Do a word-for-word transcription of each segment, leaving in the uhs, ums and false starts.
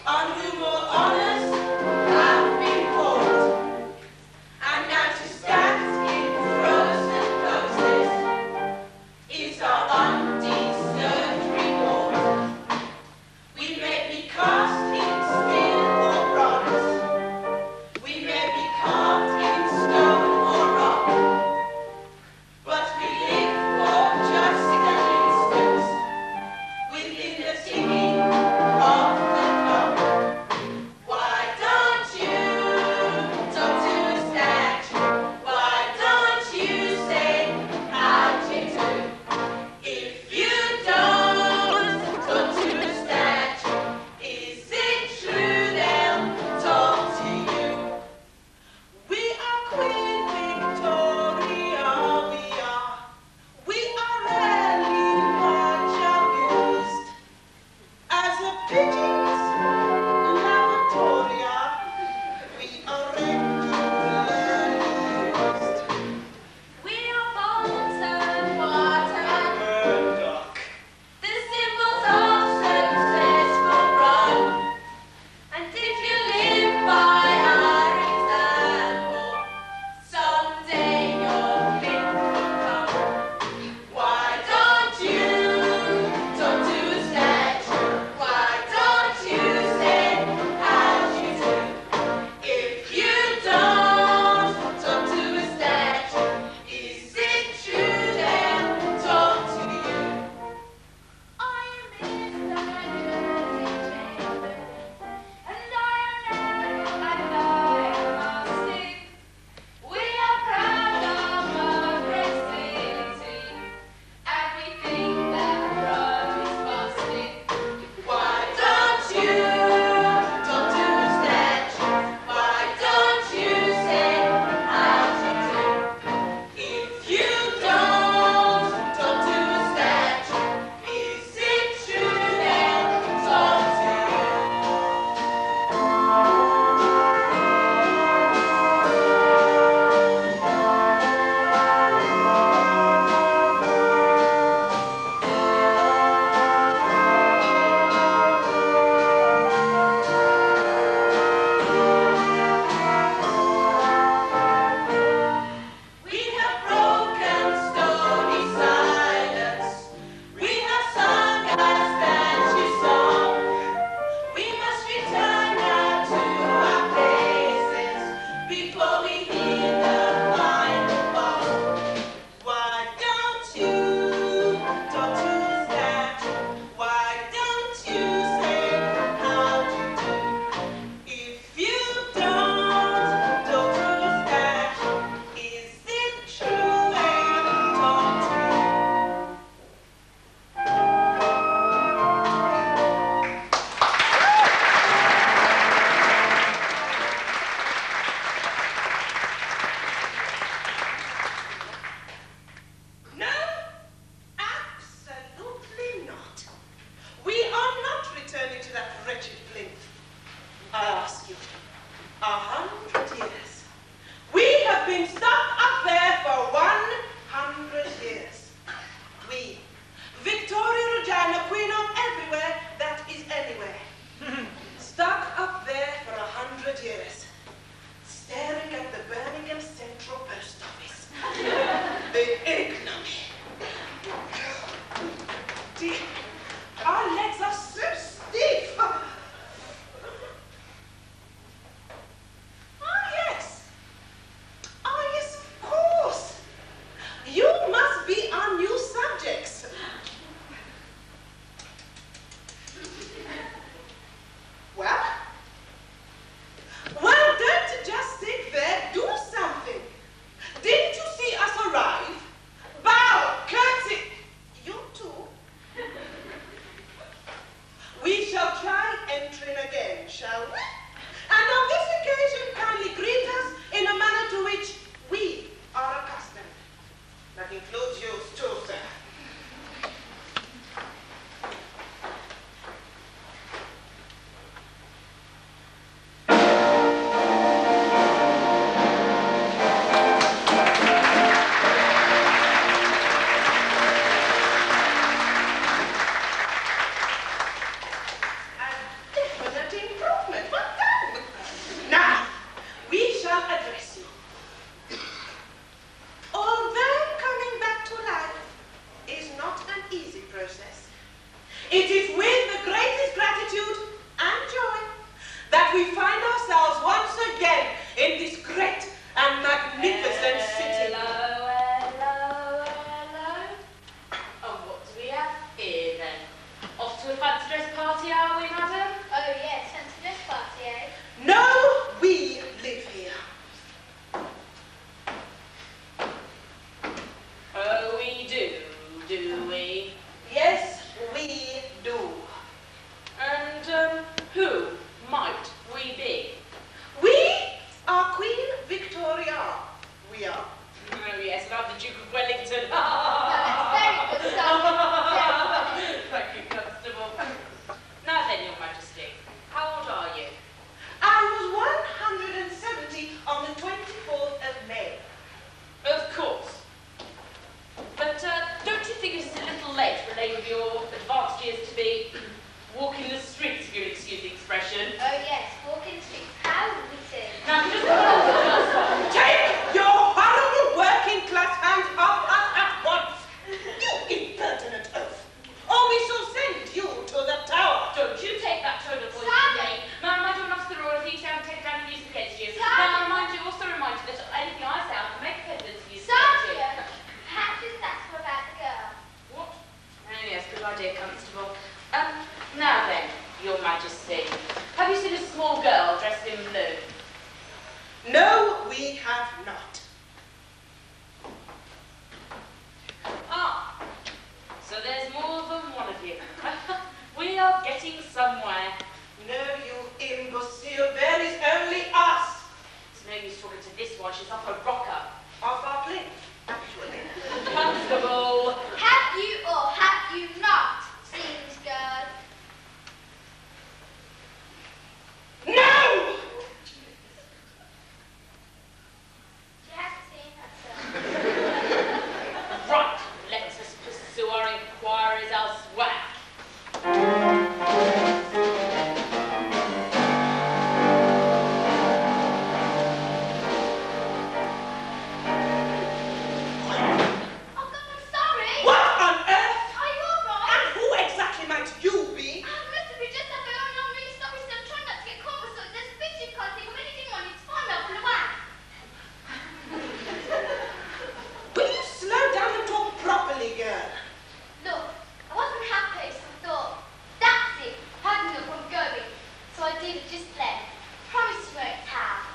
on whom all honors have been poured. And now to stand in frozen closeness is our undeserved reward. We may be cast in steel or bronze, we may be carved in stone or rock, but we live for just an instant within the ticking of the clock. Why don't you talk to a statue? Why don't you say how do you do? If you don't talk to a statue, is it true they'll talk to you? We are Queen Victoria, we are. We are rarely much amused. As a pigeon's lavatoria, we are regularly used. We are bones and water, Murdoch. the symbols of successful run. And if you live by our example, someday your flip will come. Why don't you talk to a statue? Why don't you say how you do? If you don't talk to a statue, is it true they'll talk to you? I am in the chamber, and I am never agnostic. We are proud of our prestige, and we think that Rome is busted. Why don't you talk to a statue? Why don't you say how you do? If you don't talk to a statue, is it true they'll talk to you? We have broken stony silence. We have sung our statue song. We must return now to our places before we hear the final ball. Why don't you talk to a statue? Why don't you say how you do? If you don't talk to a statue, is it true they'll talk to you? No, absolutely not. We are not returning to that wretched plinth. I ask you, a hundred years. We have been stuck up there for one hundred years. We, Victoria Regina, queen of everywhere that is anywhere. Stuck up there for a hundred years, staring at the Birmingham Central Post Office. The ignominy. Dear, our legs are so stiff. we find ourselves once again in this great and magnificent city. Hello, hello, hello. Oh, what do we have here then? Off to a fancy dress party, are we, madam? Oh yes, fancy dress party, eh? No, we live here. Oh, we do, do we? Yes, we do. And um, who might we be? We are Queen Victoria. We are. Oh yes, and I'm the Duke of Wellington. That's very good stuff. Very good. Thank you, Constable. Now then, Your Majesty, how old are you? I was one hundred seventy on the twenty-fourth of May. Of course. But uh, don't you think it's a little late for a lady of your advanced years to be walking the streets, if you'll excuse the expression? Oh yes, walking streets. How witty. Now, just hold Take your horrible working class hands off us at once, you impertinent oaf, or we shall send you to the tower. Don't you take that tone of voice Stop from it. me. Ma'am, I don't ask the royal if you sound take down the news against you. Stop Now, it. mind you, also remind you that anything I say, I can make evidence of you. Sergeant, perhaps just ask her about the girl. What? Oh, yes, good idea, Constable. Um, now then, Your Majesty, have you seen a small girl dressed in blue? No, we have not. Ah, so there's more than one of you. We are getting somewhere. No, you imbecile, there is only us. It's no use talking to this one, she's off her rocker. Off our plane, actually. Constable! Have you or have you not seen this girl? No! She hasn't seen her, sir. Right, let us pursue our inquiries elsewhere. Oh God, I'm sorry. What on earth? Are you all right? And who exactly might you be? I must have been just up there. I'm really sorry, sir. I'm trying not to get caught with something. There's a picture you can't think of anything on it. It's fine, I'll pull away. Will you slow down and talk properly, girl? Look, I wasn't happy, so I thought, that's it. Had enough, I'm going. So I did it just then. Promise you won't tell.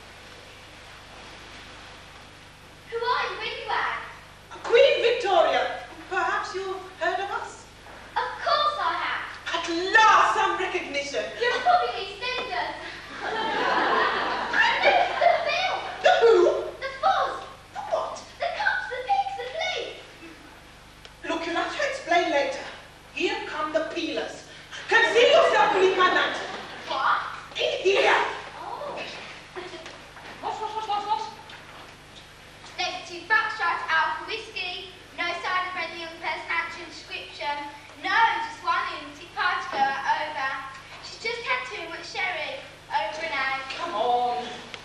Who are you anyway? Queen Victoria. Perhaps you've heard of us? Of course I have. At last, some recognition. You're probably EastEnders. I'm looking for the bill. The who? The fuzz. The what? The cops, the pigs, the police. Look, you'll have to explain later. Here come the peelers. Conceal yourself beneath my lantern. What? In here. Oh. What, what, what, what, what? There's two Foxtrot out for whiskey. No sign of any young person answering description. No, just one lunatic party goer over. She's just had too much sherry. Over and out. Come on.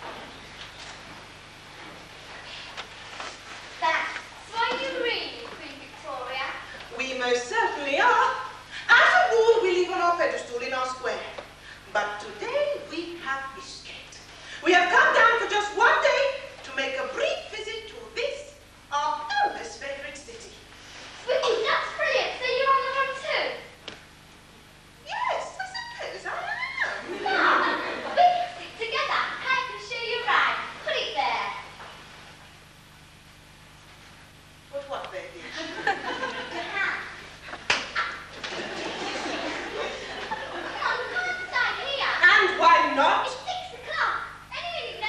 Thanks. So are you really Queen Victoria? We most certainly are. As a rule, we live on our pedestal in our square. But today, we have escaped. We have come down for just one day to make a brief visit to this, our almost favorite city. Wicked, that's brilliant. So you're on the run too? Yes, I suppose I am. Now, we can stick together. I can show you around. Put it there. But what, baby? Your hand. Come on, come inside here. And why not? It's six o'clock. Anyone who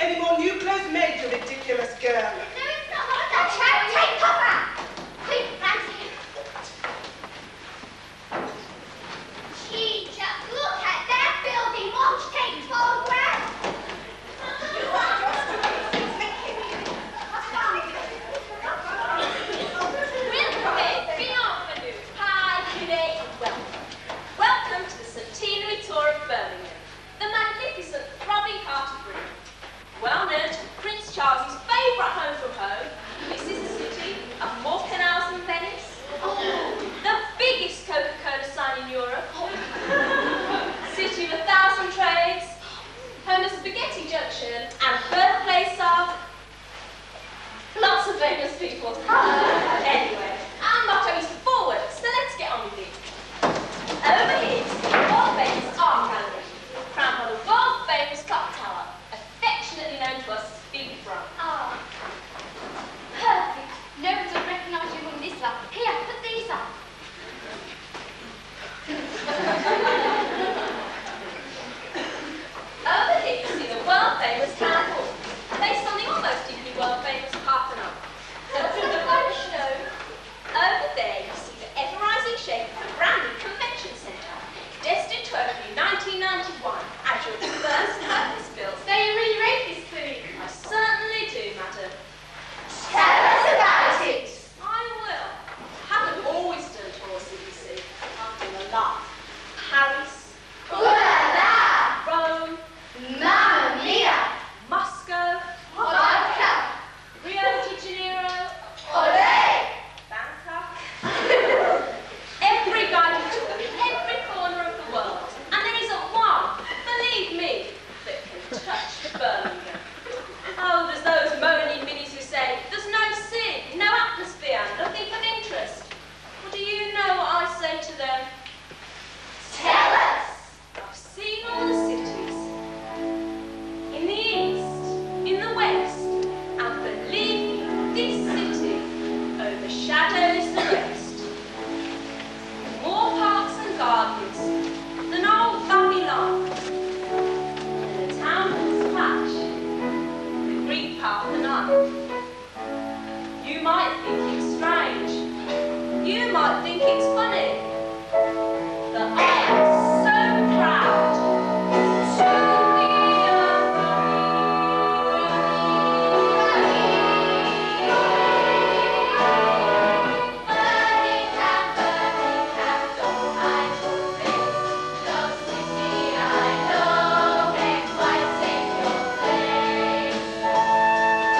any more new clothes made, you ridiculous girl? No, it's not holiday. Take, take cover! Quick, Francie. Gee, just look at that building. Won't you take a photograph? You are just Welcome to the centenary tour of Birmingham, the magnificent throbbing heart of Britain. Well known to Prince Charles's favourite home from home, this is the city of more canals than Venice, the biggest Coca-Cola sign in Europe, city of a thousand trades, home of Spaghetti Junction, and birthplace of lots of famous people. Anyway, our motto is forward, so let's get on with it. Over here is the world famous art gallery, crowned by the world famous clock tower, affectionately known to us as Big Brum. Ah, perfect. No one will recognise you from this lot. Here, put these on. Over here you see the world famous Town Hall, based on the almost equally world famous Parthenon. Over the one show, over there you see the ever-rising shape of the brand new convention centre, destined to open in nineteen ninety-one as your first purpose-built. So you really rate this food? I certainly do, madam. Tell us about it. I will. I haven't always done tours, you see. I've done a lot. Paris, Ooh la la! Rome, Mamma mia! Moscow, Vodka! Rio de Janeiro, Olé! Bangkok. Every guided tour in every corner of the world. And there isn't one, believe me, that can touch Birmingham. Oh, there's those moaning minis who say, there's no sin, no atmosphere, nothing of interest. Well, do you know what I say to them? Tell us! I've seen all the cities. In the east, in the west, and believe me, this city overshadows the rest. More parks and gardens than old Babylon, and the town will splash the Greek Parthenon. You might think it's strange, you might think it's funny, but I am so proud to be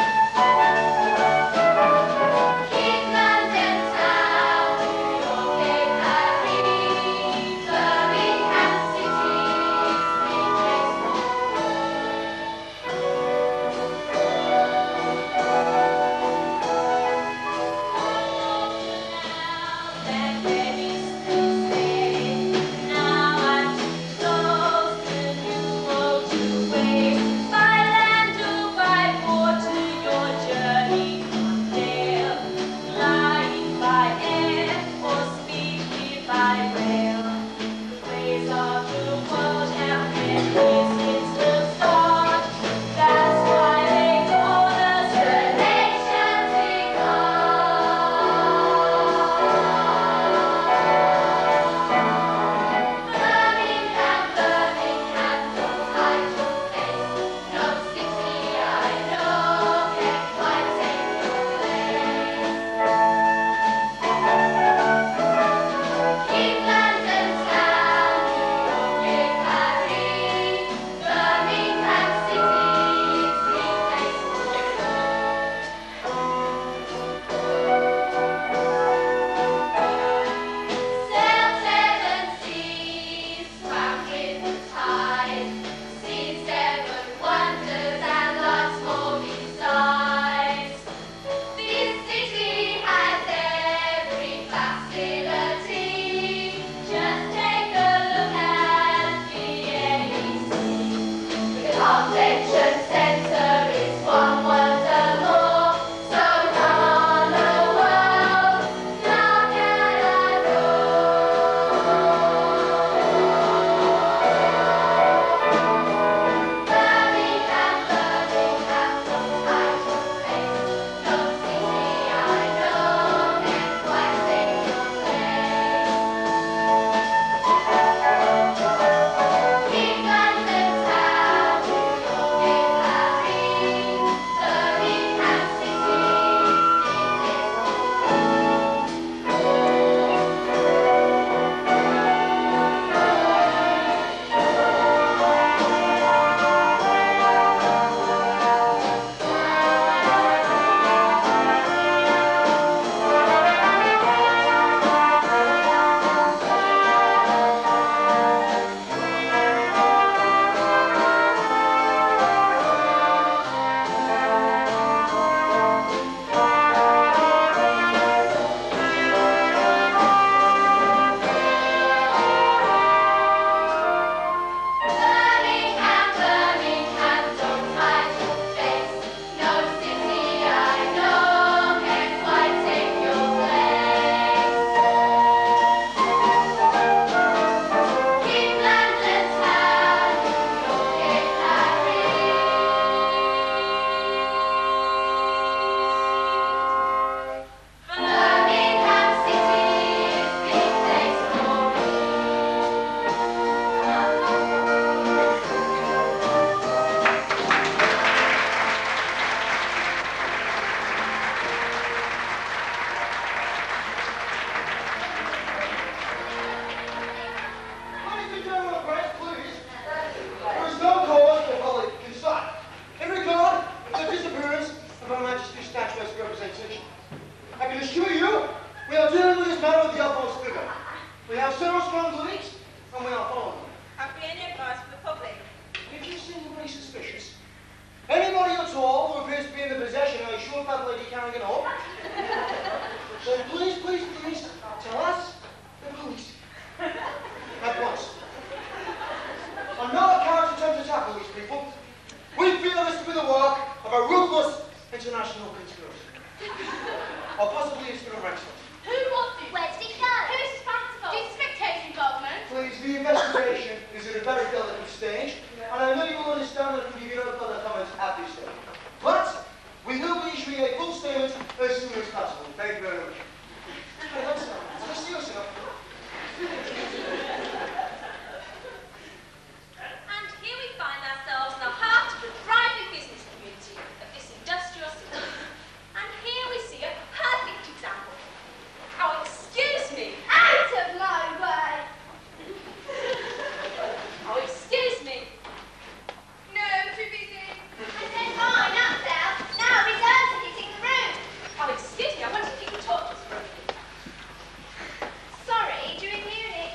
Keep London town, your lady carrying it up. So please, please, please, tell us the police. At once. I'm not a character to tackle these people. We feel this to be the work of a ruthless international conspiracy. Or possibly it's been a ransom. Who was it? Where did it go? Who's responsible? Do you suspect his involvement? Please, the investigation is at a very delicate stage, and I know you will understand that I can give you no further comments at this stage. But we will be issuing a full statement as soon as possible. Thank you very much. Hey, that's not. Just see yourself. And here we find ourselves in the heart of the thriving business community of this industrial city. And here we see a perfect example. Oh, excuse me. Out of my way! Oh, excuse me. No, too busy. I said fine, that's out. Now reserves are hitting the room. Oh, excuse me. I wonder if you can talk to us for a minute. Sorry, during Munich.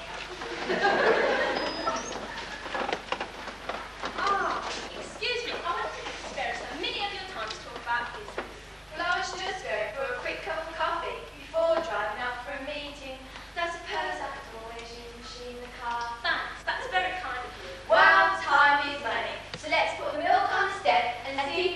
Ah, excuse me. I wonder if you could spare us a minute of your time to talk about business. Well, I was just going for a quick cup of coffee before driving out for a meeting. I suppose I could always use the machine in the car. Thanks. That's very kind of you. Well, time is money. So let's put the milk on the step and see